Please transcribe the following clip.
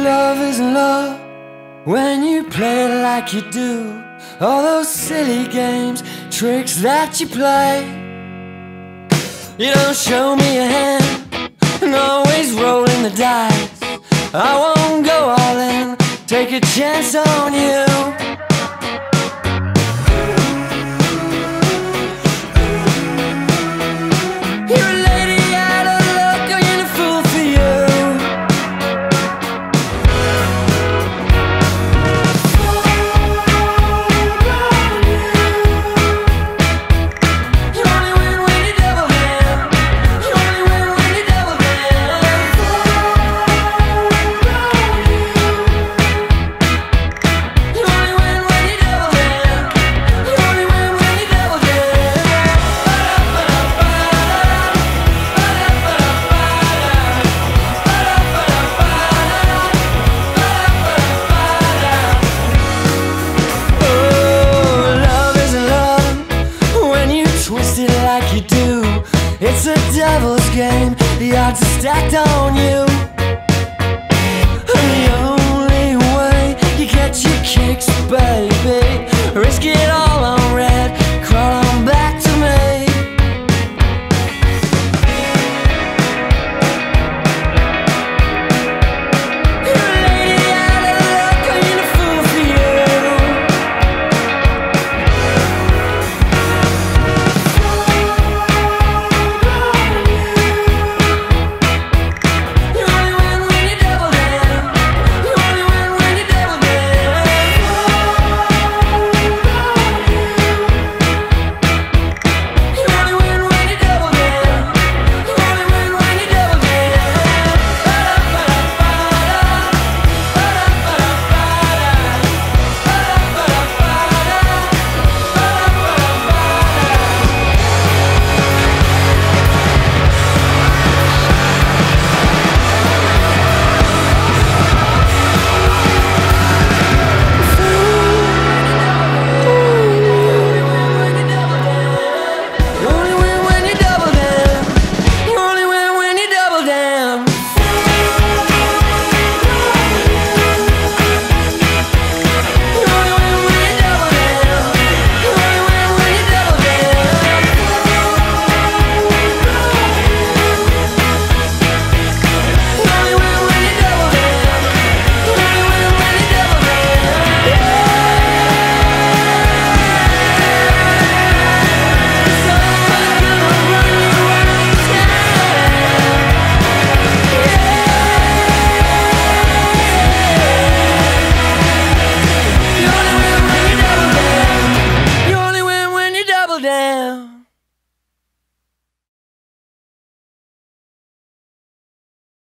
Love isn't love when you play it like you do. All those silly games, tricks that you play. You don't show me your hand and always rolling the dice. I won't go all in, take a chance on you. It's a devil's game, the odds are stacked on you. And the only way you get your kicks, baby, risk it all on red, crawl on back to me. You're a lady out of luck, I ain't a fool for you. You only win when you double down.